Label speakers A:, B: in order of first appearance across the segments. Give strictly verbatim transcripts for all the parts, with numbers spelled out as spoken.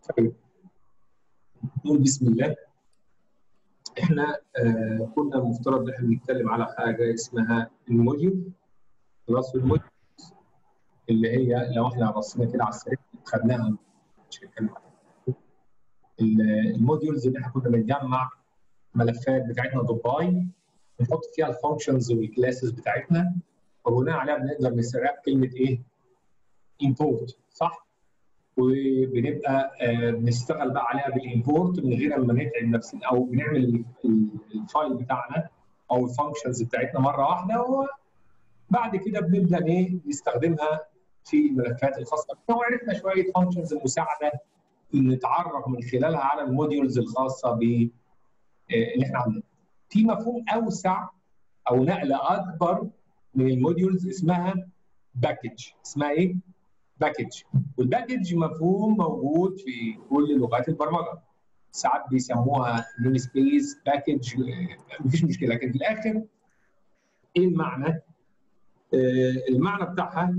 A: طيب نقول بسم الله. احنا آه كنا المفترض ان احنا بنتكلم على حاجه اسمها الموديول. خلاص، الموديول اللي هي لو احنا بصينا كده على السريع خدناها مش هنتكلم عنها. الموديولز اللي احنا كنا بنجمع ملفات بتاعتنا دوت-باي نحط فيها الفانكشنز والكلاسز بتاعتنا وبناء عليها بنقدر نسترجع كلمه ايه؟ امبورت، صح؟ وبنبقى آه بنشتغل بقى عليها بالامبورت من غير ما نتعب نفسنا، او بنعمل الفايل بتاعنا او الفانكشنز بتاعتنا مره واحده، وبعد كده بنبدا ايه نستخدمها في الملفات الخاصه بنا. وعرفنا شويه فانكشنز مساعده نتعرف من خلالها على الموديولز الخاصه ب اللي احنا عندنا. في مفهوم اوسع او نقله اكبر من الموديولز اسمها باكج. اسمها ايه؟ باكج. والباكج مفهوم موجود في كل لغات البرمجه. ساعات بيسموها نيم سبيس باكج، مفيش مشكله، لكن في الاخر ايه المعنى؟ آه المعنى بتاعها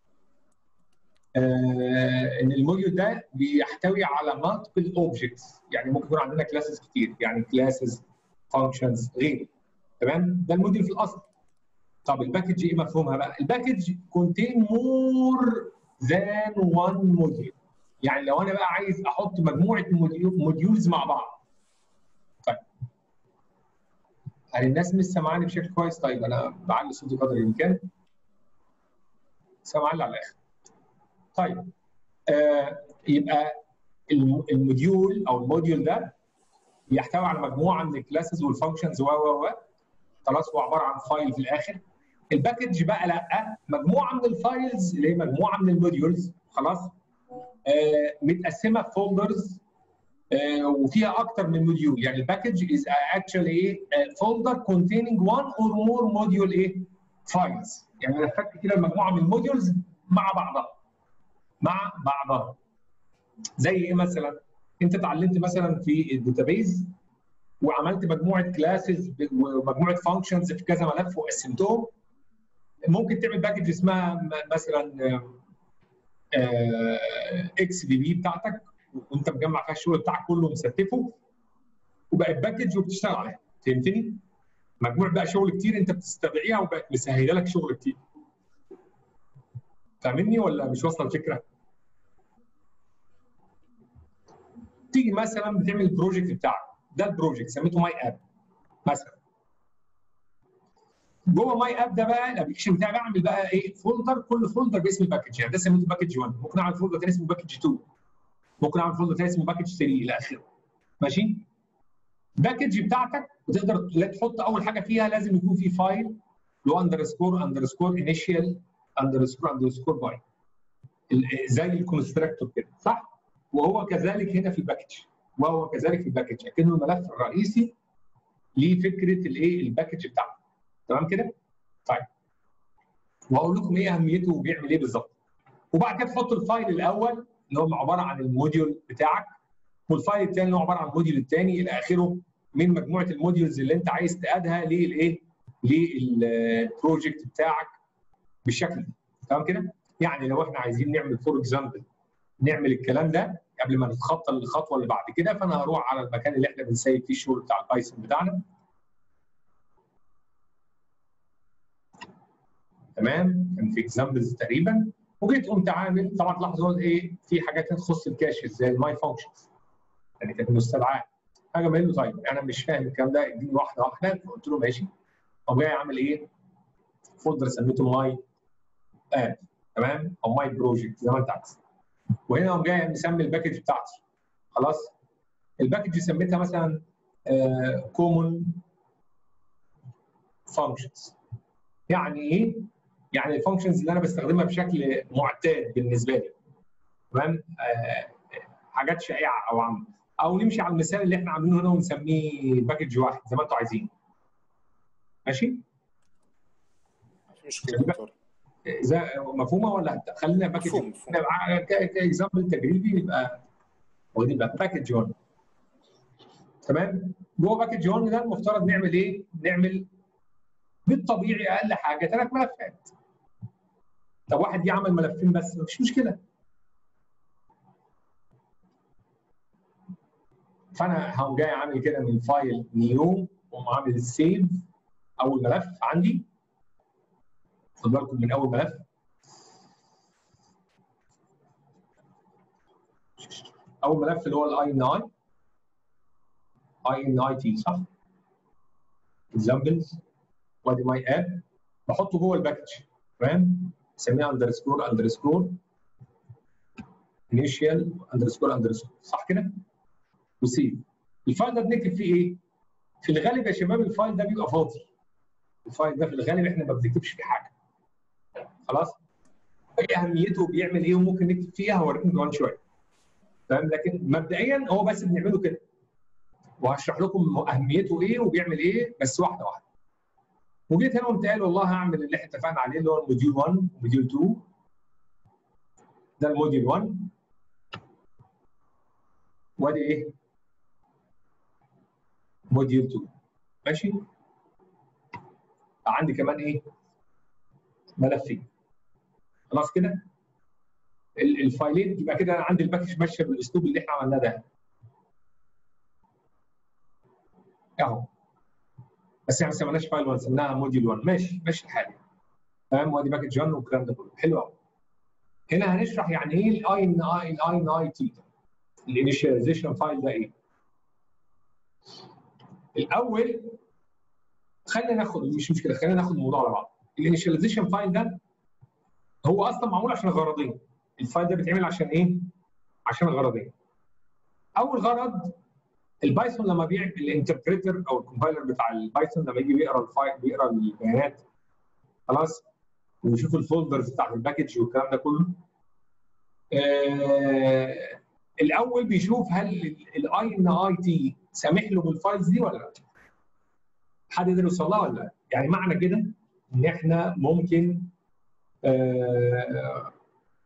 A: آه ان الموديول ده بيحتوي على مالتيبل اوبجكتس، يعني ممكن يكون عندنا كلاسز كتير، يعني كلاسز فانكشنز غيره. تمام؟ ده الموديول في الاصل. طب الباكج ايه مفهومها بقى؟ الباكج contain more than one module. يعني لو انا بقى عايز احط مجموعه موديولز مع بعض. طيب هل الناس مش سامعاني بشكل كويس؟ طيب انا بعلي صوتي قدر الامكان. سامعاني على الاخر. طيب آه يبقى الموديول او الموديول ده بيحتوي على مجموعه من الكلاسز والفانكشنز و و و خلاص، هو عباره عن فايل في الاخر. الباكج بقى لا، مجموعه من الفايلز اللي هي مجموعه من الموديولز، خلاص، آه متقسمه في فولدرز آه وفيها اكتر من موديول. يعني الباكج از اكشولي ايه؟ فولدر containing one or more module ايه؟ فايلز. يعني ملفات كده مجموعه من الموديولز مع بعضها مع بعضها. زي ايه مثلا؟ انت اتعلمت مثلا في الداتابيز وعملت مجموعه كلاسز ومجموعه فانكشنز في كذا ملف وقسمتهم. ممكن تعمل باكج اسمها مثلا اكس بي بي بتاعتك، وانت مجمع فيها الشغل بتاعك كله مستفه، وبقت باكج وبتشتغل عليها. فهمتني؟ مجموع بقى شغل كتير انت بتستدعيها وبقت مسهله لك شغل كتير. فاهمني ولا مش واصله الفكره؟ تيجي مثلا بتعمل البروجكت بتاعك، ده البروجكت سميته ماي اب مثلا. جوه ماي اب ده بقى الابلكيشن بتاعي بعمل بقى ايه؟ فولدر، كل فولدر باسم الباكج. يعني ده سميته باكج واحد، ممكن اعمل فولدر ثاني اسمه باكج اتنين، ممكن اعمل فولدر ثاني اسمه باكج تلاتة الى اخره. ماشي؟ باكج بتاعتك بتقدر تحط اول حاجه فيها لازم يكون في فايل اللي هو اندرسكور اندرسكور انيشال اندرسكور اندرسكور باي، زي الكونستراكتور كده، صح؟ وهو كذلك هنا في الباكج، وهو كذلك في الباكج، لكنه الملف الرئيسي ليه فكره الايه؟ الباكج بتاعته. تمام كده؟ طيب وهقول لكم ايه اهميته وبيعمل ايه بالظبط. وبعد كده تحط الفايل الاول اللي هو عباره عن الموديول بتاعك، والفايل الثاني اللي هو عباره عن الموديول الثاني الى اخره من مجموعه الموديولز اللي انت عايز تقادها للايه؟ للبروجكت بتاعك بالشكل ده. تمام كده؟ يعني لو احنا عايزين نعمل فور اكزامبل نعمل الكلام ده قبل ما نتخطى الخطوه اللي بعد كده، فانا هروح على المكان اللي احنا بنسيب فيه الشغل بتاع البايثون بتاعنا. تمام؟ كان في اكزامبلز تقريبا، وجيت قمت عامل، طبعا تلاحظوا ايه؟ في حاجات تخص الكاش زي الماي فانكشنز، يعني كانت مستدعاه. حاجه بقول له طيب انا مش فاهم الكلام ده، اديني واحده واحده. فقلت له ماشي. قام جاي عامل ايه؟ فولدر سميته ماي اب، تمام؟ او ماي بروجكت زي ما انت عايز. وهنا قام جاي مسمي الباكج بتاعتي. خلاص؟ الباكج سميتها مثلا كومون فانكشنز. يعني ايه؟ يعني الفانكشنز اللي انا بستخدمها بشكل معتاد بالنسبه لي. تمام؟ آه حاجات شائعه او عامه، او نمشي على المثال اللي احنا عاملينه هنا ونسميه باكج واحد زي ما انتم عايزين. ماشي؟
B: مشكله دكتور.
A: اذا مفهومه ولا خلينا باكج؟
B: مفهوم مفهوم.
A: كاكزامبل تجريبي يبقى ودي بقى باكج واحد. تمام؟ جوه باكج واحد ده المفترض نعمل ايه؟ نعمل بالطبيعي اقل حاجه ثلاث ملفات. طب واحد يعمل ملفين بس مفيش مشكله. فانا هقوم جاي عامل كده من فايل نيو واقوم عامل السيف اول ملف عندي. خد بالكم من اول ملف. اول ملف اللي هو الاي ان اي اي ان اي تي صح؟ اكزامبلز وادي ماي اب بحطه جوه الباكج تمام؟ اسميها اندرسكور اندرسكور انيشال اندرسكور اندرسكور صح كده؟ وسيف. الفايل ده بنكتب فيه ايه؟ في الغالب يا شباب الفايل ده بيبقى فاضي. الفايل ده في الغالب احنا ما بنكتبش فيه حاجه. خلاص؟ ايه اهميته بيعمل ايه وممكن نكتب فيها هوريكم كمان شويه. تمام؟ لكن مبدئيا هو بس بنعمله كده. وهشرح لكم اهميته ايه وبيعمل ايه بس واحده واحده. وجيت هنا قمت قايل والله هعمل اللي احنا اتفقنا عليه اللي هو الموديول واحد وموديول اتنين. ده الموديول واحد. وادي ايه؟ موديول اتنين. ماشي؟ عندي كمان ايه؟ ملفين. خلاص كده؟ الفايلين يبقى كده عندي الباكج ماشيه بالاسلوب اللي احنا عملناه ده. اهو. بس احنا ما سميناش فايل واحد سميناها موديول واحد. ماشي ماشي الحال. تمام؟ وادي باكج واحد والكلام ده كله. حلو قوي. هنا هنشرح يعني ايه الاي ان اي الاي ان اي تي. الانيشاليزيشن فايل ده ايه؟ الاول خلينا ناخد مش مشكله خلينا ناخد الموضوع على بعض. الانيشاليزيشن فايل ده هو اصلا معمول عشان غرضين. الفايل ده بيتعمل عشان ايه؟ عشان غرضين. اول غرض البايثون لما بيعمل الانتربريتر او الكومبايلر بتاع البايثون لما يجي بيقرا الفايل بيقرا البيانات خلاص ويشوف الفولدرز بتاعت الباكج والكلام ده كله. آه الاول بيشوف هل الاي ان اي تي سامح له بالفايلز دي ولا لا؟ حد يقدر يوصل لها ولا لا؟ يعني معنى كده ان احنا ممكن آه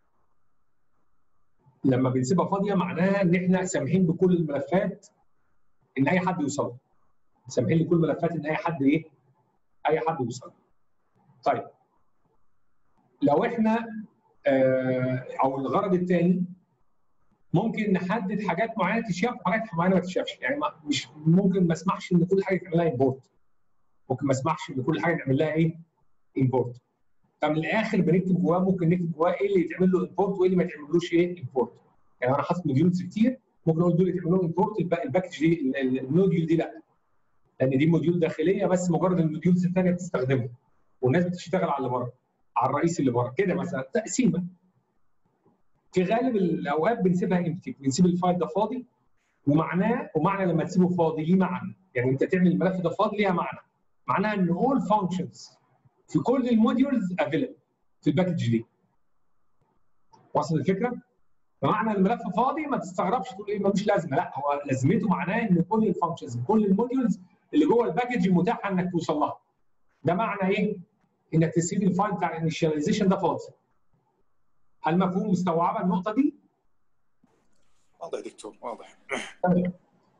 A: لما بنسيبها فاضيه معناها ان احنا سامحين بكل الملفات ان اي حد يوصل لها. سامحين لكل الملفات ان اي حد ايه؟ اي حد يوصل لها. طيب لو احنا آه او الغرض الثاني ممكن نحدد حاجات معينه تتشاف وحاجات معينه ما تتشافش. يعني ما مش ممكن ما اسمحش ان كل حاجه تعمل لها امبورت. ممكن ما اسمحش ان كل حاجه نعمل لها ايه؟ امبورت. فمن الاخر بنكتب جواه ممكن نكتب جواه ايه اللي يتعمل له امبورت وايه اللي ما يتعملوش ايه؟ امبورت. يعني انا حاطط موديولز كتير ممكن اقول دول يتعمل لهم امبورت الباكج دي الموديول دي لا. لان دي موديول داخليه بس مجرد الموديولز الثانيه بتستخدمها. والناس بتشتغل على اللي بره. على الرئيس اللي بره كده مثلا تقسيمه. في غالب الاوقات بنسيبها امتي بنسيب الفايل ده فاضي ومعناه ومعنى لما تسيبه فاضي ليه معنى. يعني انت تعمل الملف ده فاضي ليها معنى. معناها ان all functions في كل الموديولز افيلبل في الباكج دي. واصل الفكره؟ فمعنى الملف فاضي ما تستغربش تقول ايه ملوش لازمه. لا هو لازمته معناه ان كل الفانكشنز كل الموديولز اللي جوه الباكج متاحه انك توصل لها. ده معنى ايه؟ انك تسيب الفايل بتاع الانيشاليزيشن ده فاضي. هل مفهوم مستوعبه النقطه دي؟
B: واضح يا دكتور واضح.
A: تمام.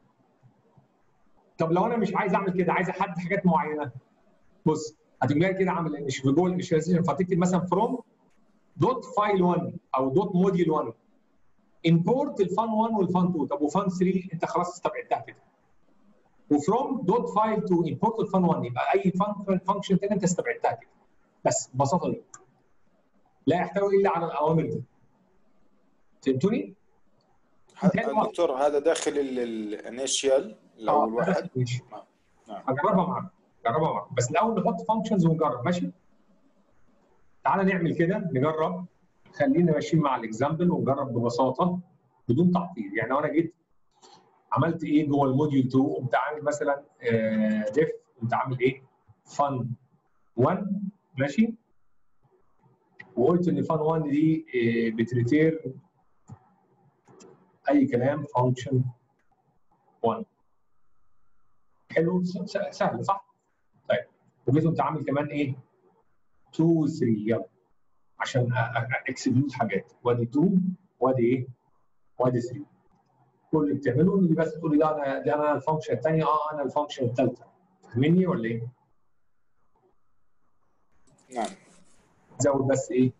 A: طب لو انا مش عايز اعمل كده عايز احدد حاجات معينه. بص هتقوم جاي كده عامل في جوه الانيشاليزيشن فتكتب مثلا فروم دوت فايل واحد او دوت موديول واحد امبورت الفان واحد والفان اتنين. طب وفان تلاتة انت خلاص استبعدتها كده. وفروم دوت فايل اتنين امبورت الفان واحد يبقى اي فانكشن ثاني انت استبعدتها كده. بس ببساطه دي. لا يحتوي الا على الاوامر دي. فهمتوني؟
B: دكتور هذا داخل الانيشال الاول واحد.
A: نعم هجربها معاك جربها معاك بس الاول نحط فانكشنز ونجرب ماشي؟ تعالى نعمل كده نجرب. خلينا ماشيين مع الاكزامبل ونجرب ببساطه بدون تعطيل. يعني لو انا جيت عملت ايه جوه الموديول اتنين قمت عامل مثلا ديف قمت عامل ايه؟ فن واحد ماشي؟ وقلت ان فن واحد دي بتريتير اي كلام فانكشن واحد. حلو سهل صح؟ طيب وجيت قمت عامل كمان ايه؟ اتنين و تلاتة يلا عشان اكسكلود حاجات. وادي اتنين وادي ايه؟ وادي تلاتة. كل اللي بتعمله ان بس تقول لي ده انا ده انا الفانكشن الثانيه اه انا الفانكشن الثالثه. فاهمني ولا ايه؟
B: نعم.
A: زود بس ايه؟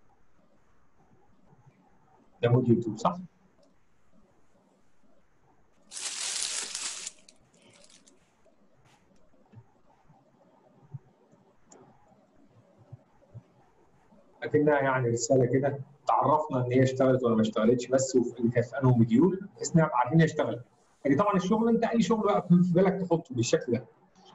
A: ده موديول اتنين صح؟ اكنها يعني رساله كده تعرفنا ان هي اشتغلت ولا ما اشتغلتش بس، واللي كانت في انه مديول بحيث ان نبقى عارفين هي اشتغلت. يعني طبعا الشغل انت اي شغل بقى في بالك تحطه بالشكل ده.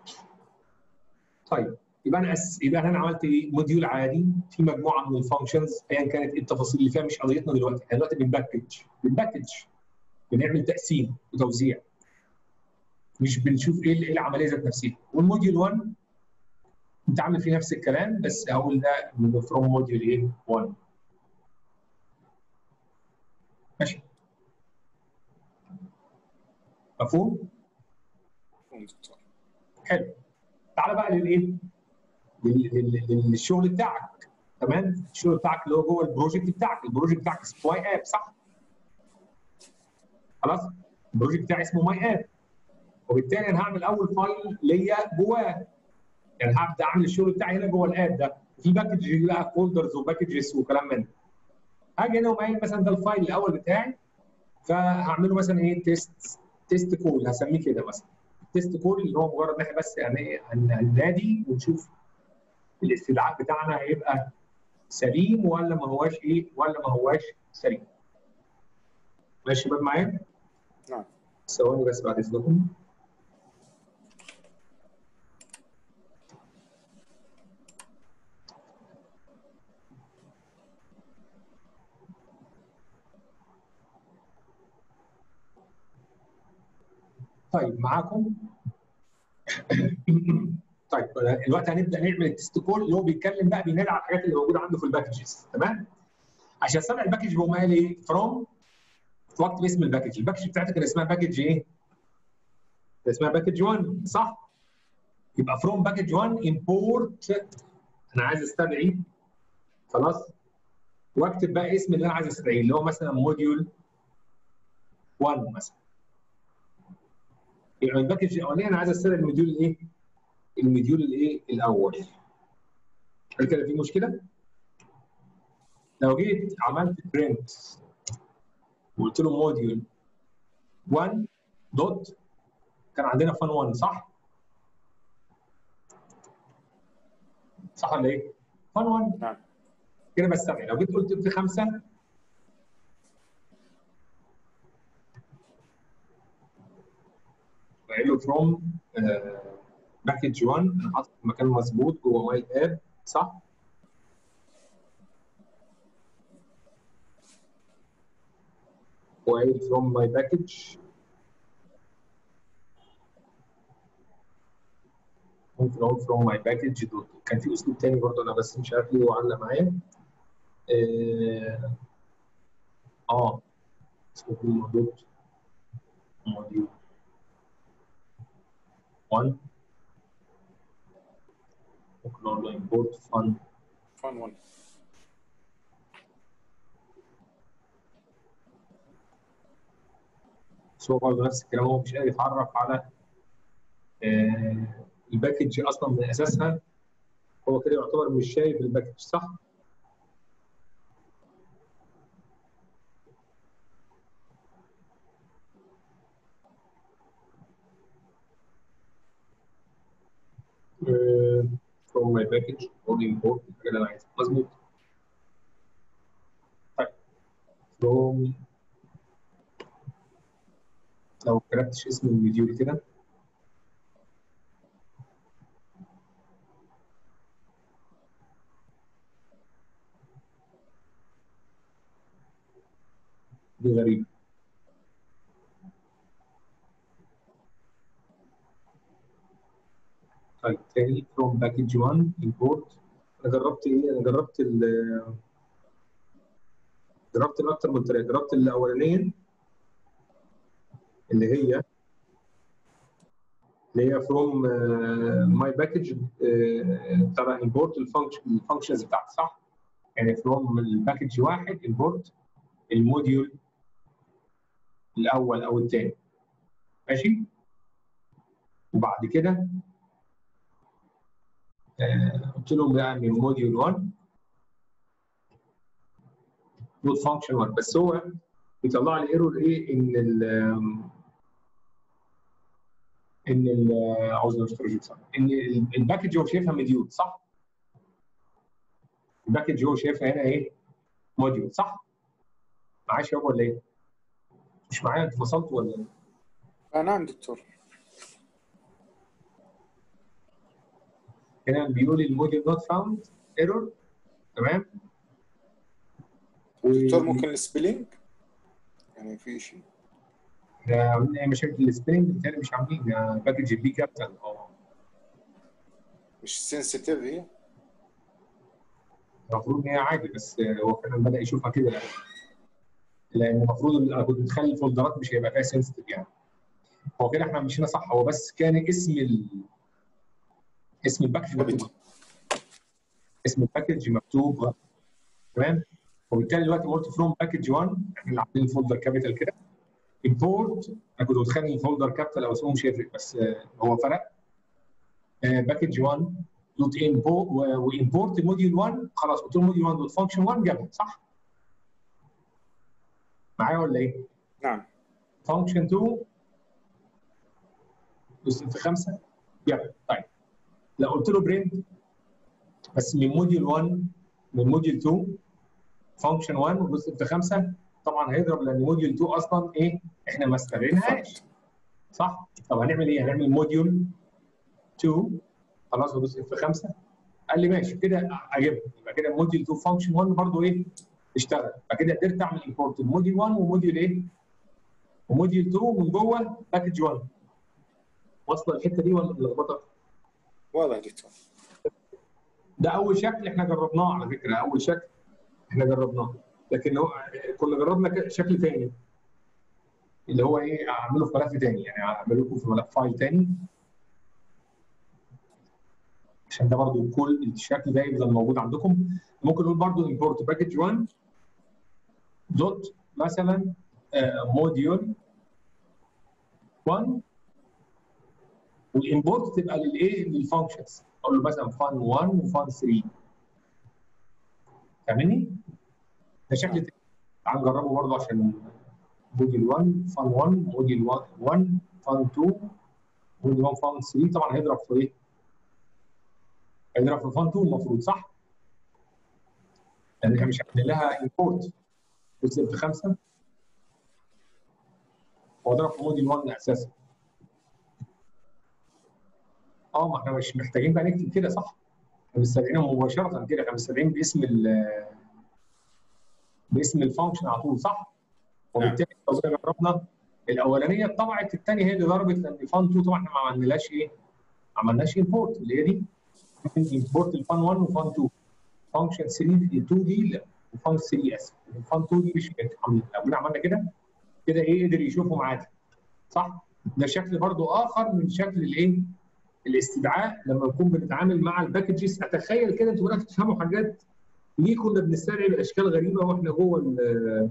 A: طيب يبقى انا أس... يبقى انا عملت ايه؟ موديول عادي في مجموعه من الفانكشنز ايا كانت التفاصيل اللي فيها مش قضيتنا دلوقتي، احنا دلوقتي بنباكج بنباكج بنعمل تقسيم وتوزيع، مش بنشوف ايه ايه العمليه ذات نفسها. والموديول واحد انت عامل فيه نفس الكلام بس هقول ده من فروم موديول ايه؟ واحد. ماشي. مفهوم؟
B: دكتور.
A: حلو. تعالى بقى للايه؟ للشغل بتاعك. تمام؟ الشغل بتاعك اللي هو جوه البروجكت بتاعك، البروجكت بتاعك اسمه ماي اب صح؟ خلاص؟ البروجكت بتاعي اسمه ماي اب. وبالتالي انا هعمل اول فايل ليا جواه. يعني هبدا اعمل الشغل بتاعي هنا جوه الاب ده، في باكج بقى فولدرز وباكجز وكلام من ده. هاجي هنا وقايل مثلا ده الفايل الاول بتاعي، فهعمله مثلا ايه؟ تيست تيست كول هسميه كده مثلا. تيست كول اللي هو مجرد ان احنا بس يعني هننادي ونشوف الاستدعاء بتاعنا هيبقى سليم ولا ما هواش ايه؟ ولا ما هواش سليم. ماشي يا شباب معايا؟
B: نعم.
A: ثواني بس بعد اذنكم. طيب معاكم. طيب دلوقتي هنبدا نعمل التست كول اللي هو بيتكلم بقى بينادي على الحاجات اللي موجوده عنده في الباكجز. تمام؟ عشان استدعي الباكج بقوم قايل ايه؟ فروم واكتب اسم الباكج، الباكج بتاعتك اللي اسمها باكج ايه؟ اللي اسمها باكج واحد صح؟ يبقى فروم باكج واحد امبورت انا عايز استدعي. خلاص؟ واكتب بقى اسم اللي انا عايز استدعيه اللي هو مثلا موديول واحد مثلا. يبقى الباكج الاولاني انا عايز استدعي الموديول الايه؟ الموديول الايه؟ الاول. هل كده في مشكله؟ لو جيت عملت برنت وقلت له موديول واحد دوت كان عندنا فان واحد صح؟ صح ولا ايه؟ فان واحد
B: نعم.
A: كده بستدعي. لو جيت قلت في خمسه بقول له فروم باكج واحد انا حاطط المكان مظبوط جوه ماي اب صح؟ وقايل فروم ماي باكج ممكن اقول فروم ماي باكج دوت. كان في اسلوب تاني برضه انا بس مش عارف ليه هو علق معايا. اه, آه. اسمه دوت موديول واحد ممكن اقول له امبورت فان
B: فان واحد.
A: بس هو برضه نفس الكلام هو مش قادر يتعرف على آه الباكج اصلا من اساسها. هو كده يعتبر مش شايف الباكج صح؟ آه from my package or import الحاجه اللي انا عايزها مظبوط. طيب from لو ما كتبتش اسم المديول كده دي غريبه. طيب تاني from package واحد import. انا جربت ايه؟ انا جربت ال جربت الاكتر من طريقه. جربت الاولانيه اللي هي اللي هي from my package بتاع import الفانكشن الفانكشنز بتاعتي صح؟ يعني from الباكج واحد import الموديول الاول او الثاني. ماشي؟ وبعد كده آه، قلت لهم بقى من موديول واحد دوت فانكشن واحد بس هو بيطلع لي ايرور ايه؟ ان ال ان ال عاوز ان الباكج هو شايفها مديول صح؟ الباكج هو شايفها هنا ايه؟ موديول صح؟ معايا شباب ولا ايه؟ مش معايا انتوا فصلتوا ولا ايه؟
B: آه نعم دكتور.
A: هنا بيقول الموديول نوت فاوند ايرور تمام؟
B: دكتور ممكن السبيلينج يعني في شيء
A: عاملين ايه مشاكل السبيلنج بالتالي مش عاملين باكج البي كابيتال اه
B: مش سنسيتيف هي.
A: المفروض ان هي عادي بس هو فعلا بدا يشوفها كده يعني. لان المفروض انا كنت متخيل الفولدرات مش هيبقى فيها سنسيتيف يعني. هو كده احنا مشينا صح هو بس كان اسم ال... اسم الباكج مكتوب اسم الباكج مكتوب غلط تمام. وبالتالي دلوقتي قلت فروم باكج واحد احنا اللي عاملين الفولدر كابيتال كده امبورت انا كنت متخيل الفولدر كابيتال او اسمه مش هيفرق بس هو فرق باكج واحد دوت امبورت وامبورت موديول واحد خلاص قلت له موديول واحد دوت فانكشن واحد جابها صح؟ معايا ولا ايه؟
B: نعم.
A: فانكشن اتنين بص في خمسه جابها طيب لو قلت له برنت بس من موديول واحد من موديول اتنين فانكشن واحد وبص في خمسه طبعا هيضرب لان موديول اتنين اصلا ايه؟ احنا ما استغليناهاش صح؟ طب هنعمل ايه؟ هنعمل موديول اتنين خلاص وبص في خمسه قال لي ماشي كده اجيبها يبقى كده موديول اتنين فانكشن واحد برضه ايه؟ اشتغل فكده قدرت اعمل امبورت الموديول واحد وموديول ايه؟ وموديول اتنين من جوه باكج واحد واصله الحته دي ولا ملخبطه؟
B: واضح دكتور.
A: ده اول شكل احنا جربناه على فكره اول شكل احنا جربناه لكن هو كنا جربنا شكل ثاني اللي هو ايه اعمله في ملف ثاني يعني اعمله لكم في ملف فايل ثاني عشان ده برضو كل الشكل ده يفضل موجود عندكم. ممكن نقول برضو امبورت باكج واحد دوت مثلا موديول واحد والامبورت تبقى للايه؟ للفانكشنز اقول له مثلا فان واحد وفان ثلاثة فاهمني؟ ده شكل تاني تعال نجربه برضه عشان موديل واحد فان واحد موديل واحد فان اتنين موديل واحد فان ثلاثة طبعا هيضرب في ايه؟ هيضرب في فان اتنين المفروض صح؟ لان احنا مش عاملين لها امبورت بص في خمسه هو ضرب في موديل واحد اساسا. اه ما احنا مش محتاجين بقى نكتب كده صح؟ احنا مستدعينهم مباشره كده احنا مستدعين باسم ال باسم الفانكشن على طول صح؟ وبالتالي لو جينا جربنا الاولانيه اتطبعت الثانيه هي اللي ضربت لان فان اتنين طبعا احنا ما عملناش ايه؟ ما عملناش امبورت اللي هي دي امبورت الفان واحد وفان اتنين فانكشن ثلاثة اتنين دي وفان ثلاثة اسف الفان اتنين دي مش عاملين لو جينا عملنا كده كده ايه قدر يشوفهم عادي صح؟ ده شكل برضو اخر من شكل الايه؟ الاستدعاء لما نكون بنتعامل مع الباكجز. اتخيل كده انتوا بداتوا تفهموا حاجات ليه كنا بنستدعي اشكال غريبه واحنا جوه ال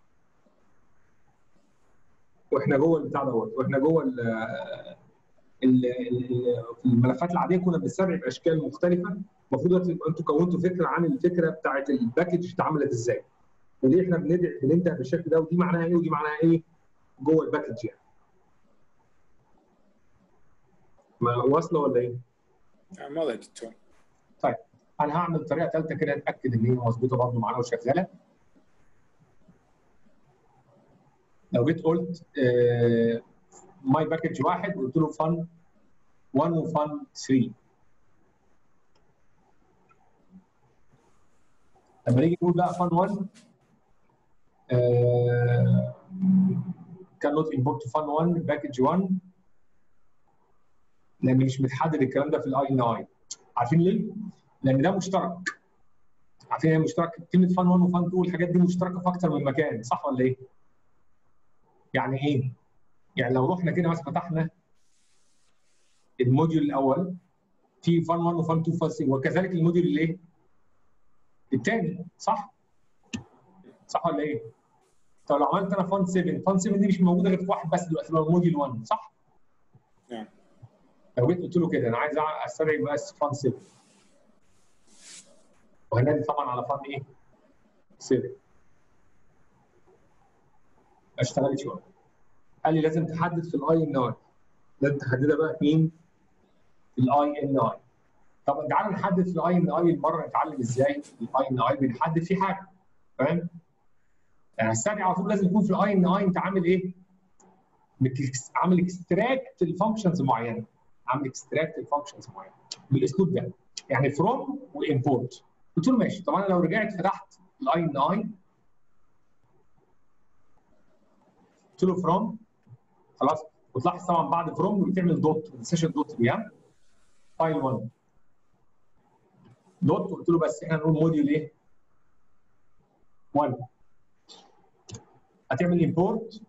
A: واحنا جوه البتاع دوت واحنا جوه ال ال في الملفات العاديه كنا بنستدعي باشكال مختلفه. المفروض انتوا كونتوا فكره عن الفكره بتاعت الباكج اتعملت ازاي. وليه احنا بندعي بننتهي بالشكل ده ودي معناها ايه ودي معناها ايه جوه الباكج يعني. ما واصله ولا ايه؟
B: نعم واضح دكتور.
A: طيب انا هعمل طريقه ثالثه كده اتاكد ان هي مظبوطه برضه معانا وشغاله. لو جيت قلت ماي باكج واحد قلت له فن واحد وفن ثلاثة لما نيجي نقول بقى فن واحد كان نوت امبورت فن واحد باكج واحد لان مش متحدد الكلام ده في الاي ان اي. عارفين ليه؟ لان ده مشترك. عارفين ايه مشترك؟ كلمه فن واحد وفن اتنين والحاجات دي مشتركه في اكثر من مكان صح ولا ايه؟ يعني ايه؟ يعني لو رحنا كده مثلا فتحنا الموديول الاول في فان واحد وفان اتنين وفان ثلاثة وكذلك الموديول الايه؟ الثاني صح؟ صح ولا ايه؟ طب لو عملت انا فان سبعة فان سبعة دي مش موجوده غير في واحد بس دلوقتي اللي هو موديول واحد صح؟
B: نعم.
A: لو جيت قلت له كده انا عايز استدعي بس فان سبعة وهنادي طبعا على فان ايه؟ سبعة ما اشتغلتش شويه. قال لي لازم تحدد في الاي ان اي لازم تحددها بقى مين؟ في الاي ان اي طب تعالى نحدد في الاي ان اي المره نتعلم ازاي الاي ان اي بنحدد فيه حاجه. فاهم؟ يعني السريع على طول لازم يكون في الاي ان اي انت عامل ايه؟ عامل اكستراكت لفانكشنز معينه. عامل اكستراكت لفانكشنز معينه بالاسلوب ده. يعني فروم وامبورت. قلت له ماشي. طب انا لو رجعت فتحت الاي ان اي قلت له فروم خلاص، وتلاحظ طبعا بعد فروم بتعمل دوت، ما تنساش الدوت دي. ها؟ فايل واحد دوت، قلت له بس احنا نقول موديول ايه؟ واحد. هتعمل امبورت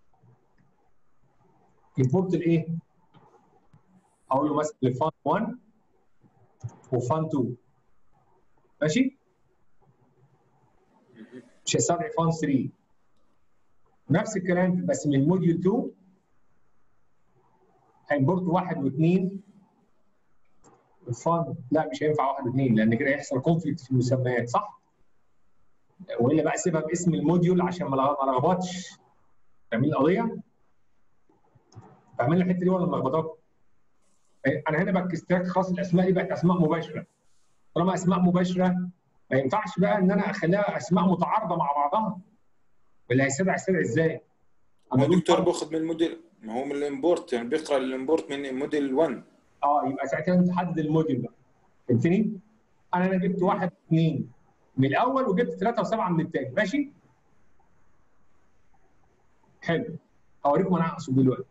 A: امبورت الايه؟ اقول له مثلا لفان واحد وفان اتنين. ماشي؟ مش هيستدعي فان تلاتة. نفس الكلام بس من موديول اتنين هيمبورت واحد واثنين. الفان لا مش هينفع واحد واثنين لان كده هيحصل كونفليكت في المسميات، صح؟ والا بقى سيبها باسم الموديول عشان ما لخبطش. فاهمين القضيه؟ فاهمين الحته دي ولا ملخبطاك؟ انا هنا بكستراكت خلاص، الاسماء دي بقت اسماء مباشره. طالما اسماء مباشره ما ينفعش بقى ان انا اخليها اسماء متعارضه مع بعضها. اللي هيستدعي يستدعي ازاي؟
B: هو دكتور باخذ من الموديل، ما هو من الامبورت، يعني بيقرا الامبورت من موديل واحد.
A: اه يبقى ساعتها انت تحدد الموديول بقى. فهمتني؟ انا انا جبت واحد اثنين من الاول وجبت ثلاثه وسبعه من الثاني. ماشي؟ حلو. هوريكم انا اقصد دلوقتي.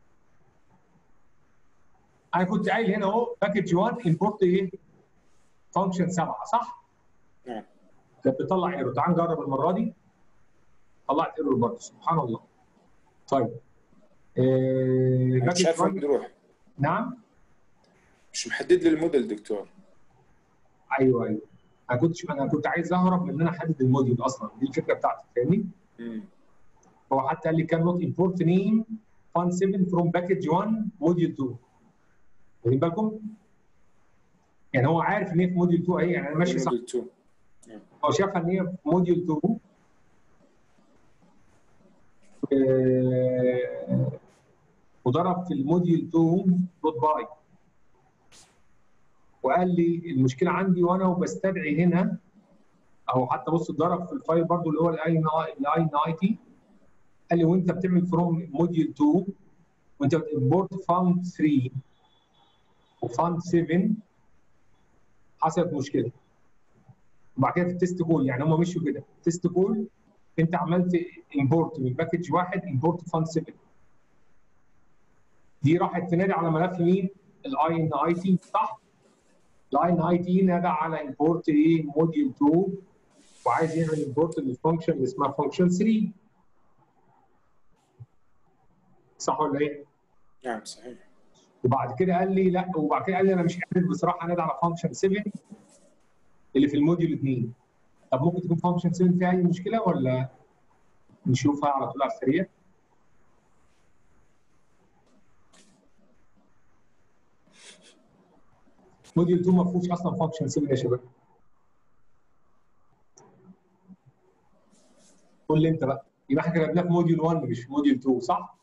A: انا كنت قايل هنا اهو باكج واحد امبورت ايه؟ فانكشن سبعه، صح؟
B: نعم.
A: كانت بتطلع ايرور. تعال نجرب المره دي. طلعت ايرور برضه، سبحان الله. طيب.
B: آه
A: باكج
B: شايف وين
A: واحد.
B: بيروح؟
A: نعم؟
B: مش محدد لي الموديل دكتور.
A: ايوه ايوه. انا كنت انا كنت عايز اهرب من ان انا احدد الموديول اصلا، دي الفكره بتاعتي. فاهمني؟
B: امم
A: هو حتى قال لي كان نوت امبورت نيم فان سبعة فروم باكج واحد موديول اتنين. واخدين بالكم؟ يعني هو عارف ان هي في موديول اتنين اهي، يعني انا ماشي صح.
B: موديل اتنين. نعم.
A: هو شافها ان هي في موديول اتنين. آه، وضرب في الموديول اتنين دوت باي وقال لي المشكله عندي وانا وبستدعي هنا، او حتى بص اتضرب في الفايل برضو اللي هو الاي ان اي تي. قال لي وانت بتعمل فروم موديول اتنين وانت بتمبورت فان تلاتة وفان سبعة حصلت مشكله. وبعد كده في التست كول، يعني هم مشوا كده تيست كول انت عملت امبورت من باكج واحد امبورت فان سبعة. دي راحت تنادي على ملف مين؟ الاي ان اي تي، صح؟ الاي ان اي تي نادى على امبورت ايه؟ موديول اتنين وعايز يعمل امبورت للفانكشن اللي اسمها فانكشن تلاتة. صح ولا ايه؟
B: نعم صحيح.
A: وبعد كده قال لي لا، وبعد كده قال لي انا مش قادر بصراحه انادي على فانكشن سبعة اللي في الموديول اتنين. طب ممكن تكون فانكشن سبعة فيها اي مشكله ولا نشوفها على طول على السريع؟ موديول اتنين ما فيهوش اصلا فانكشن سبعة يا شباب. قول لي انت بقى. يبقى احنا كتبناه في موديول واحد مش في موديول اتنين، صح؟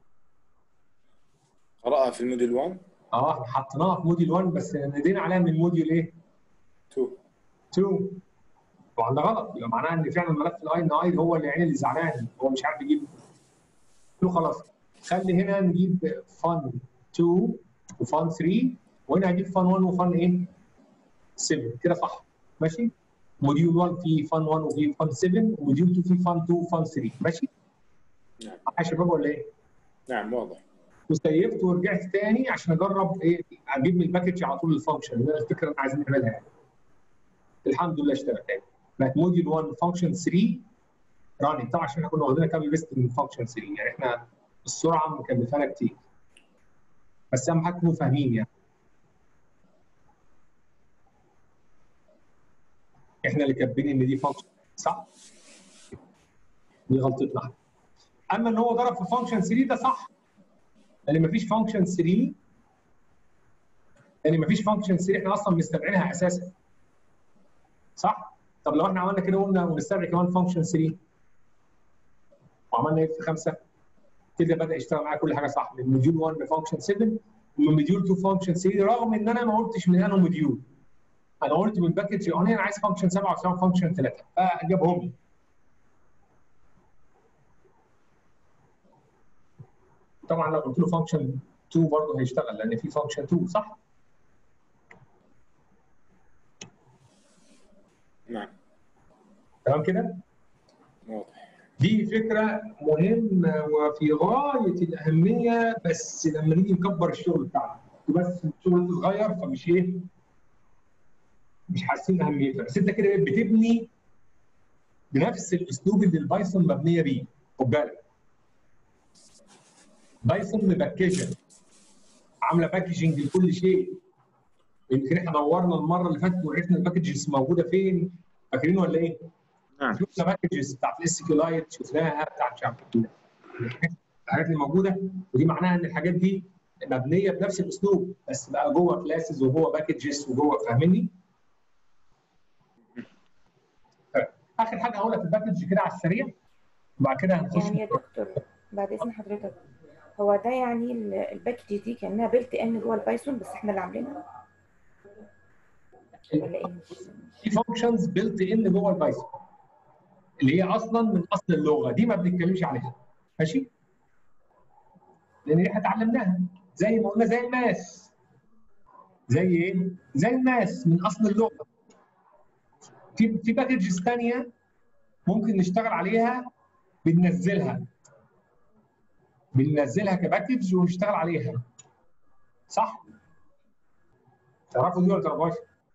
B: قرأها في الموديل واحد.
A: اه احنا حطيناها في موديول واحد بس نادينا عليها من موديول ايه؟
B: اتنين.
A: اتنين. طبعا ده غلط، يبقى معناها ان فعلا ملف الاي ان اي هو اللي يعني اللي زعلان، هو مش عارف يجيب. قلت له خلاص خلي هنا نجيب فان اتنين وفان تلاتة وهنا هجيب فان واحد وفان ايه؟ سبعة. كده صح؟ ماشي؟ موديول واحد فيه فان واحد وفيه فان سبعة وموديول اتنين فيه فان اتنين وفان تلاتة. ماشي؟
B: نعم.
A: يا شباب ولا ايه؟
B: نعم واضح.
A: وسيفت ورجعت تاني عشان اجرب ايه؟ اجيب من الباكج على طول الفانكشن اللي الفكره اللي عايزين نعملها يعني. الحمد لله اشتغل تاني. بقت موديول واحد فانكشن تلاتة راني. طبعا عشان احنا كنا واخدينها كابي بيست من فانكشن تلاتة، يعني احنا السرعه مكلفانا كتير. بس اهم حاجه تكونوا فاهمين يعني. احنا اللي كاتبين ان دي فانكشن، صح؟ دي غلطتنا احنا. اما ان هو ضرب في فانكشن تلاتة ده صح. لان مفيش فانكشن تلاتة، لان مفيش فانكشن تلاتة احنا اصلا مستبعدينها اساسا. صح؟ طب لو احنا عملنا كده قلنا ونستبعد كمان فانكشن تلاتة وعملنا اف خمسة كده بدا يشتغل معايا كل حاجه صح. من موديول واحد لفانكشن سبعة من مديول تو فانكشن ثلاثة، رغم ان انا ما قلتش من انه مديول. انا قلت من باكج الاولاني انا عايز فانكشن سبعة وسبعة فانكشن ثلاثة، فجابهم لي. طبعا لو قلت له فانكشن اتنين برضه هيشتغل لان في فانكشن اتنين، صح؟
B: نعم.
A: تمام كده؟
B: واضح.
A: دي فكره مهمه وفي غايه الاهميه، بس لما نيجي نكبر الشغل بتاعنا، بس الشغل صغير فمش ايه؟ مش حاسين اهميتها، بس انت كده بتبني بنفس الاسلوب اللي البايثون مبنيه بيه. خد بالك. بايثون مبكجه، عامله باكجنج لكل شيء. يمكن احنا دورنا المره اللي فاتت وعرفنا الباكجز موجوده فين، فاكرين ولا ايه؟
B: نعم.
A: شفنا باكجز بتاعت الاس كيو لايت، شفناها بتاعت مش عارف ايه. الحاجات اللي موجوده، ودي معناها ان الحاجات دي مبنيه بنفس الاسلوب، بس بقى جوه كلاسز وجوه باكجز وجوه، فاهمني؟ اخر حاجه هقولها في الباكج كده على السريع، وبعد كده هنخش.
C: يعني يا دكتور بعد اذن حضرتك، هو ده يعني الباكج دي كانها بيلت ان جوه البايثون بس احنا اللي عاملينها ولا ايه؟
A: في فانكشنز بيلت ان جوه البايثون اللي هي اصلا من اصل اللغه، دي ما بنتكلمش عليها، ماشي؟ لان دي احنا اتعلمناها زي ما قلنا، زي الماس. زي ايه؟ زي الماس من اصل اللغه. في في باكجز ثانيه ممكن نشتغل عليها، بننزلها بننزلها كباكج ونشتغل عليها، صح؟ تعرفوا دي ولا تعرفوهاش؟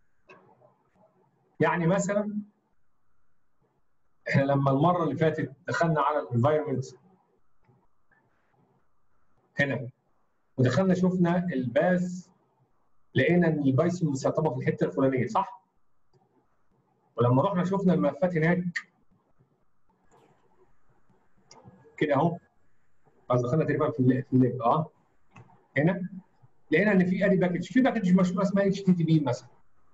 A: يعني مثلا احنا لما المره اللي فاتت دخلنا على الانفايرمنت هنا، ودخلنا شفنا الباث، لقينا ان البايثون مسطبه في الحته الفلانيه، صح؟ ولما رحنا شفنا الملفات هناك كده اهو، بس دخلنا تقريبا في اللينك في اللينك اه هنا لقينا ان في ادي باكج، في باكج مشهوره اسمها اتش تي تي بي مثلا،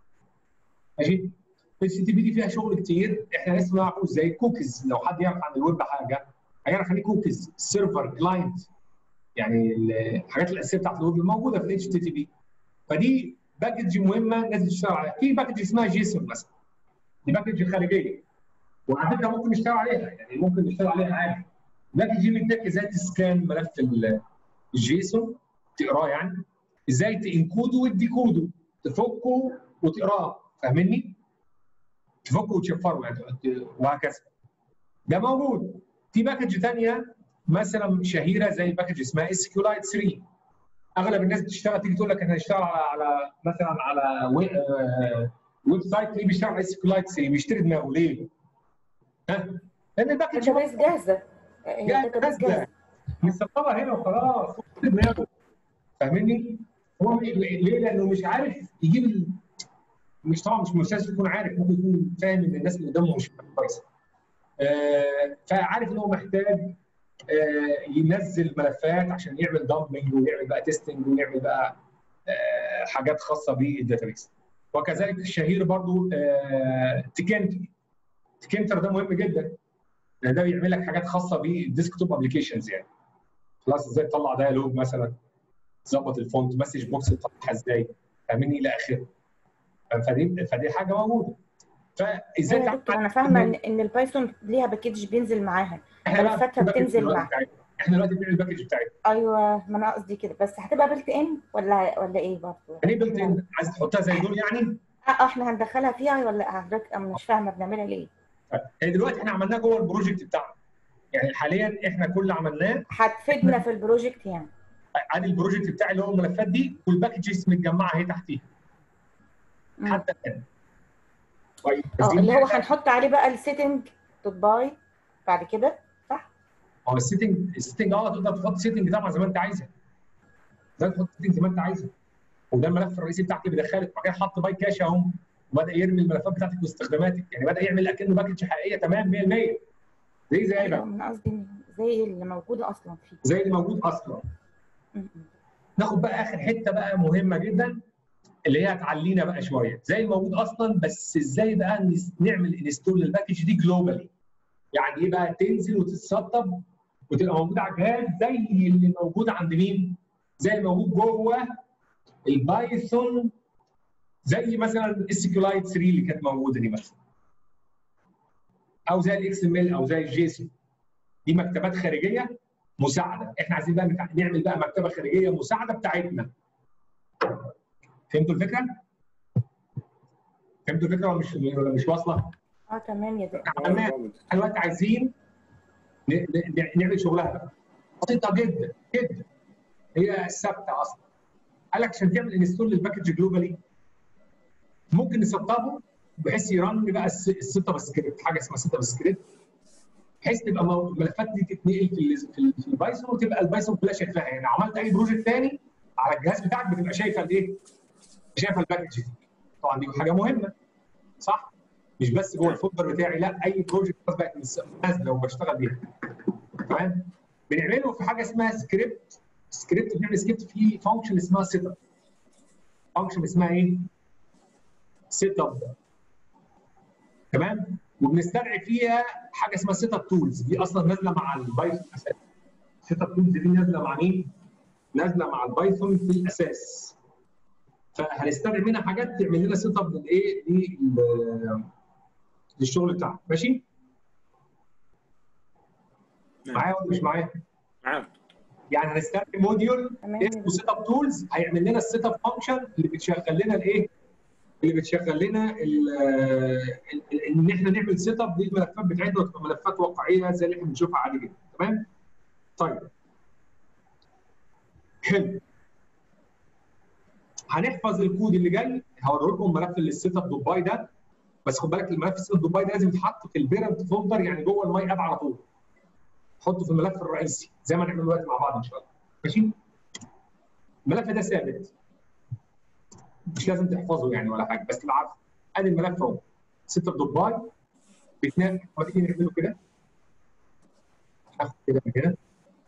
A: ماشي؟ اتش تي تي بي دي فيها شغل كتير، احنا لسه ما نعرفوش، زي كوكيز. لو حد يعرف عن الويب حاجه هيعرف يعني كوكيز، سيرفر، كلاينت، يعني الحاجات الاساسيه بتاعت الويب موجوده في الاتش تي تي بي. فدي باكج مهمه لازم تشتغل عليها. في باكج اسمها جيسون مثلا، دي باكج خارجيه، وعلى فكره ممكن نشتغل عليها، يعني ممكن نشتغل عليها عادي. باكج دي بتديك ازاي تسكان ملف الجيسون، تقراه يعني، ازاي تنكوده وتديكوده، تفكه وتقراه، فاهمني؟ تفكه وتشفره يعني، وهكذا. ده موجود. في باكج ثانيه مثلا شهيره زي باكج اسمها اس كيو لايت ثلاثة. اغلب الناس بتشتغل تيجي تقول لك احنا هنشتغل على على مثلا على ويب, آه ويب سايت، ليه بيشتغل على اس كيو لايت ثلاثة؟ بيشتري دماغه ليه؟ ها؟ لان الباكج
C: داتابيس جاهزه، هي داتابيس جاهزه
A: مسطبه هنا وخلاص، دماغه، فاهمني؟ هو ليه؟ لانه مش عارف يجيب ال... مش طبعا مش مستاذ يكون عارف، ممكن يكون فاهم ان الناس اللي قدامه مش كويسه. آه فعارف ان هو محتاج آه ينزل ملفات عشان يعمل دامبنج ويعمل بقى تيستنج ويعمل بقى آه حاجات خاصه بالداتابيس. وكذلك الشهير برضو آه تكنتر. تكنتر ده مهم جدا، لان ده بيعمل لك حاجات خاصه بالديسكتوب ابلكيشنز، يعني خلاص ازاي تطلع دايلوج مثلا، تظبط الفونت، مسج بوكس تطلعها ازاي، فاهمني؟ الى اخره. فدي فدي حاجه موجوده. فازاي
C: يا دكتور انا فاهمه ان ان البايثون ليها باكج بينزل معاها، ملفاتها بتنزل معاها.
A: احنا دلوقتي بنعمل الباكج بتاعتنا.
C: ايوه، ما انا قصدي كده، بس هتبقى بيلت ان ولا ولا ايه برضه؟
A: يعني ايه بيلت ان؟ عايز تحطها زي دول يعني؟
C: اه احنا هندخلها فيها ولا حضرتك؟ انا مش فاهمه بنعملها ليه؟
A: يعني دلوقتي احنا عملناها جوه البروجكت بتاعنا، يعني حاليا احنا كل اللي عملناه
C: هتفيدنا في البروجكت يعني.
A: ادي البروجكت بتاعي اللي هو الملفات دي والباكجز متجمعه اهي تحتيها حتى الان.
C: طيب اه اللي هو هنحط عليه بقى السيتنج دوت باي بعد كده، صح؟
A: هو السيتنج السيتنج اه تقدر تحط سيتنج طبعا زي ما انت عايزها، زي تحط سيتنج زي ما انت عايزها. وده الملف الرئيسي بتاعك اللي بيدخلك، وبعد كده حط باي كاش اهو، وبدا يرمي الملفات بتاعتك واستخداماتك، يعني بدا يعمل اكنه باكج حقيقيه تمام مية بالمية. زي زي
C: ايوه انا قصدي زي اللي موجوده اصلا فيه،
A: زي اللي موجود اصلا. ناخد بقى اخر حته بقى مهمه جدا، اللي هي هتعلينا بقى شويه زي الموجود اصلا، بس ازاي بقى نعمل انستول للباكج دي جلوبالي. يعني ايه بقى؟ تنزل وتتسطب وتبقى موجوده على الجهاز زي اللي موجود عند مين؟ زي ما موجود جوه البايثون، زي مثلا اس كيو لايت ثلاثة اللي كانت موجوده دي مثلا، او زي الاكس ام ال او زي الجيسون. دي مكتبات خارجيه مساعده. احنا عايزين بقى نعمل بقى مكتبه خارجيه مساعده بتاعتنا. فهمتوا الفكره؟ فهمتوا الفكره ولا مش ولا مش واصله؟
C: اه تمام يا دكتور.
A: احنا دلوقتي عايزين نعمل شغلها بقى بسيطه جدا جدا، هي ثابته اصلا. قال لك عشان تعمل انستول للباكج جلوبالي ممكن نسطبه بحيث يرن بقى السيت اب سكريبت، حاجه اسمها سيت اب سكريبت، بحيث تبقى الملفات دي تتنقل في في البايثون وتبقى البايثون كلها شايفاها. يعني عملت اي بروجكت ثاني على الجهاز بتاعك بتبقى شايفه الايه؟ شايفه الباكج دي. طبعا دي حاجه مهمه صح؟ مش بس جوه الفولدر بتاعي، لا اي بروجكت بقت نازله وبشتغل بيها. تمام؟ بنعمله في حاجه اسمها سكريبت. سكريبت بنعمل سكريبت فيه فانكشن اسمها سيت اب. فانكشن اسمها ايه؟ سيت اب. تمام؟ وبنستدعي فيها حاجه اسمها سيت اب تولز، دي اصلا نازله مع البايثون اساسا. سيت اب تولز دي نازله مع مين؟ نازله مع البايثون في الاساس. فهنستدعي منها حاجات تعمل لنا سيت اب للايه؟ للشغل بتاعنا، ماشي؟ معايا ولا مش معايا؟
B: معاك.
A: يعني هنستخدم موديول اسمه سيت اب تولز هيعمل لنا السيت اب فانكشن اللي بتشغل لنا الايه؟ اللي بتشغل لنا ان احنا نعمل سيت اب للملفات بتاعتنا وتبقى ملفات واقعيه زي اللي احنا بنشوفها عادي جدا. تمام؟ طيب حلو. هنحفظ الكود اللي جاي، هوري لكم ملف السيت اب دوت باي ده، بس خد بالك الملف السيت اب دوت باي ده لازم يتحط في البيرنت فولدر، يعني جوه الماي اب على طول. حطه في الملف الرئيسي زي ما نعمل دلوقتي مع بعض ان شاء الله. ماشي؟ الملف ده ثابت مش لازم تحفظه يعني ولا حاجه، بس تبقى عارف. ادي الملف اهو سيت اب دوت باي. بتنام ما تيجي نعمله كده، ناخد كده من كده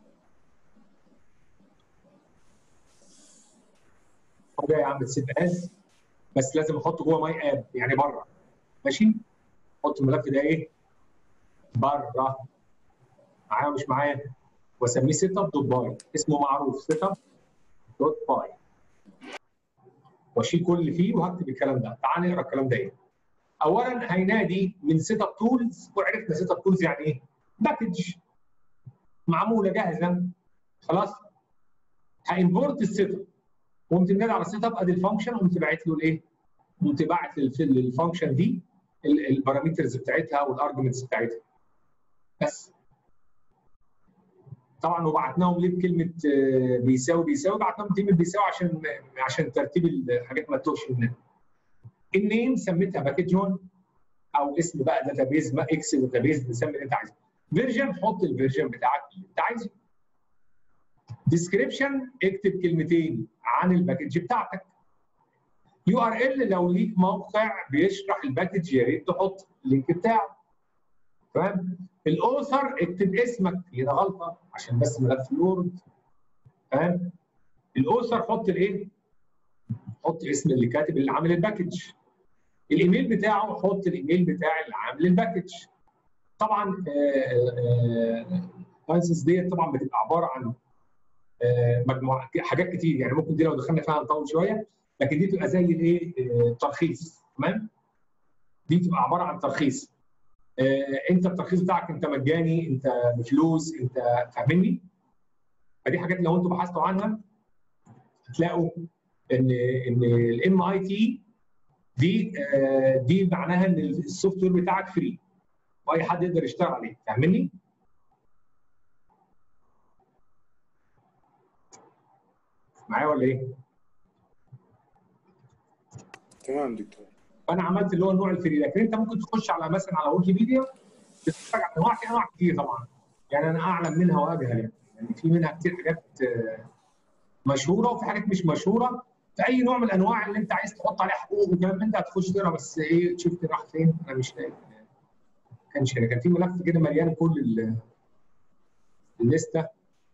A: هو جاي عامل سيت از، بس لازم احطه جوه ماي اب يعني بره. ماشي؟ احط الملف ده ايه؟ بره. معايا مش معايا؟ واسميه سيت اب دوت باي، اسمه معروف سيت اب دوت باي، واشيل كل اللي فيه وهكتب الكلام ده. تعال نقرا الكلام ده ايه. اولا هينادي من سيت اب تولز، وعرفنا سيت اب تولز يعني ايه؟ باكج معموله جاهزه خلاص. هامبورت السيت اب، وقمت منادي على السيت اب ادي الفانكشن، وقمت باعت له الايه؟ قمت باعت للفانكشن دي البارامترز بتاعتها والارجمنتس بتاعتها بس. طبعا وبعتناهم ليه بكلمه بيساوي بيساوي، بعتناهم كلمه بيساوي عشان عشان ترتيب الحاجات ما تتوهش مننا. النيم سميتها باكج واحد او اسم بقى داتابيز ما اكس داتابيز، نسمي اللي انت عايزه. فيرجن حط الفيرجن بتاعك اللي انت عايزه. ديسكريبشن اكتب كلمتين عن الباكج بتاعتك. يو ار ال لو ليك موقع بيشرح الباكج يا ريت تحط اللينك بتاعه. تمام؟ الاوثر اكتب اسمك، هنا غلطه عشان بس ملف الوورد. تمام؟ الاوثر حط الايه؟ حط اسم اللي كاتب اللي عامل الباكج. الايميل بتاعه حط الايميل بتاع اللي عامل الباكج. طبعا الانسس ديت طبعا بتبقى عباره عن مجموعه حاجات كتير، يعني ممكن دي لو دخلنا فيها هنطول شويه، لكن دي تبقى زي الايه؟ ترخيص. تمام؟ دي تبقى عباره عن ترخيص. انت الترخيص بتاعك انت مجاني، انت بفلوس، انت فاهمني؟ فدي حاجات لو انتم بحثتوا عنها هتلاقوا ان ان الام اي تي دي دي معناها ان السوفت وير بتاعك فري واي حد يقدر يشتغل عليه. فاهمني؟ معايا ولا ايه؟
B: تمام دكتور.
A: فانا عملت اللي هو النوع الفري، لكن انت ممكن تخش على مثلا على ويكيبيديا تتفرج على انواع، في انواع كتير طبعا، يعني انا اعلم منها واجهل يعني. يعني في منها كتير حاجات مشهوره وفي حاجات مش مشهوره. في اي نوع من الانواع اللي انت عايز تحط عليه حقوق وكلام من ده هتخش تقرا، بس ايه شفت راح فين؟ انا مش لاقي. كانش كان في ملف كده مليان كل الليسته.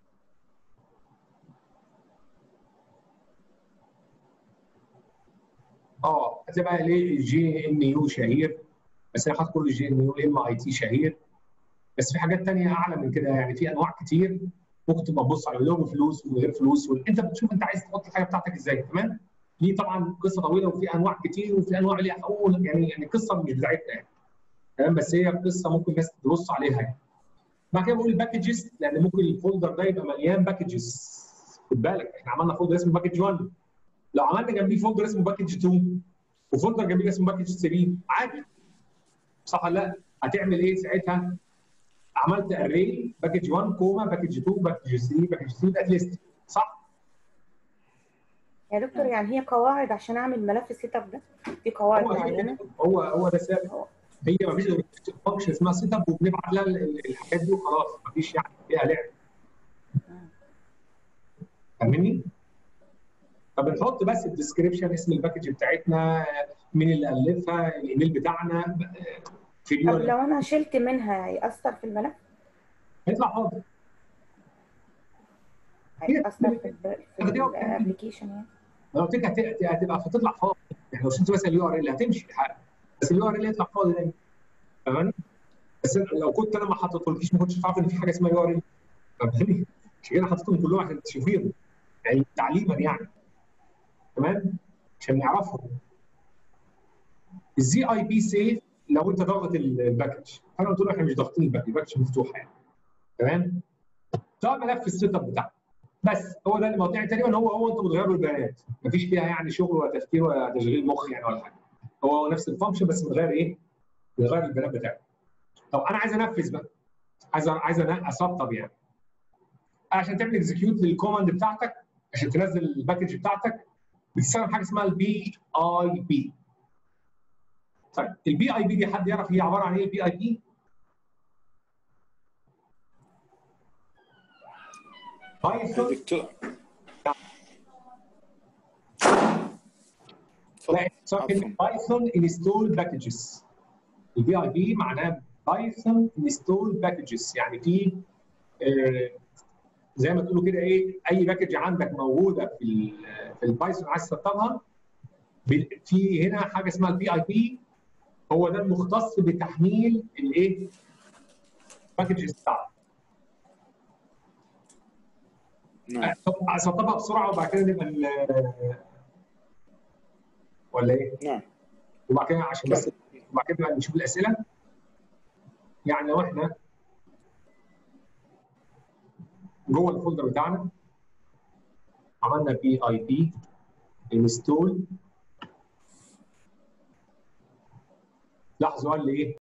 A: اه هتلاقي ليه الجي ان يو شهير، بس انا حاطط كل الجي ان يو. ام اي تي شهير، بس في حاجات ثانيه اعلى من كده، يعني في انواع كتير ممكن تبقى تبص على له بفلوس ومن غير فلوس، وانت بتشوف انت عايز تحط الحاجه بتاعتك ازاي. تمام؟ دي طبعا قصه طويله وفي انواع كتير وفي انواع ليها حقوق، يعني يعني قصه مش بتاعتنا يعني. تمام؟ بس هي قصه ممكن الناس تبص عليها يعني. بعد كده بقول الباكجز، لان ممكن الفولدر ده يبقى مليان باكجز. خد بالك احنا عملنا فولدر اسمه باكج واحد، لو عملنا جنبيه فولدر اسمه باكج اتنين وفولدر جنبيه اسمه باكج تلاتة عادي، صح ولا لا؟ هتعمل ايه ساعتها؟ عملت اري باكج واحد كوما باكج اتنين باكج تلاتة باكج تلاتة بقت ليست، صح؟
C: يا دكتور يعني هي قواعد عشان اعمل ملف السيت اب ده؟ في قواعد
A: هو
C: معينه؟
A: هو هو ده ثابت.
C: هو
A: هي ما فيش غير فانكشن اسمها سيت اب وبنبعت لها الحاجات دي وخلاص، ما فيش يعني فيها لعب. فاهمني؟ فبنحط بس الديسكربشن، اسم الباكج بتاعتنا، مين اللي الفها، الايميل بتاعنا، في اليو
C: طب
A: ار
C: لو انا شلت منها هيأثر في الملف؟
A: هيطلع فاضي.
C: هيأثر في ال في الابلكيشن يعني؟
A: لو قلت لك هتبقى هتطلع فاضي، يعني لو شلت مثلا اليو ار ال هتمشي حاجه، بس اليو ار ال يطلع فاضي دايما. فاهمني؟ بس لو كنت انا ما حطيتهولكيش ما كنتش تعرف ان في حاجه اسمها يو ار ال. فاهمني؟ عشان كده حطيتهم كلهم عشان تشوفيهم، يعني تعليما يعني. تمام؟ عشان نعرفهم. الزي اي بي سيف لو انت ضاغط الباكج، فانا قلت له احنا مش ضاغطين الباكج، الباكج مفتوحه يعني. تمام؟ ده ملف السيت اب بتاعك بس، هو ده الموضوع تقريبا، هو هو انت بتغير له البيانات، مفيش فيها يعني شغل ولا تفكير ولا تشغيل مخ يعني ولا حاجه. هو نفس الفانكشن بس من غير ايه؟ من غير البيانات بتاعته. طب انا عايز انفذ بقى، عايز عايز اسطب يعني. عشان تعمل اكزكيوت للكوماند بتاعتك، عشان تنزل الباكج بتاعتك، بتستخدم حاجه اسمها البي اي بي. طيب البي اي بي دي حد يعرف هي عباره عن ايه البي اي بي؟ بايثون.
B: دكتور
A: لا بايثون انستول باكجز. البي اي بي معناه بايثون انستول باكجز، يعني في آه زي ما تقولوا كده ايه، اي باكج عندك موجوده في في البايثون عايز تسطبها، في هنا حاجه اسمها البي اي بي، هو ده المختص بتحميل الايه؟ باكجز بتاعتك.
B: نعم
A: اسطبها بسرعه وبعد كده نبقى ولا ايه؟
B: نعم
A: وبعد كده عشان بس وبعد كده بقى نشوف الاسئله. يعني لو احنا جوه الفولدر بتاعنا عملنا بي اي بي انستول، لاحظوا قال لي ايه؟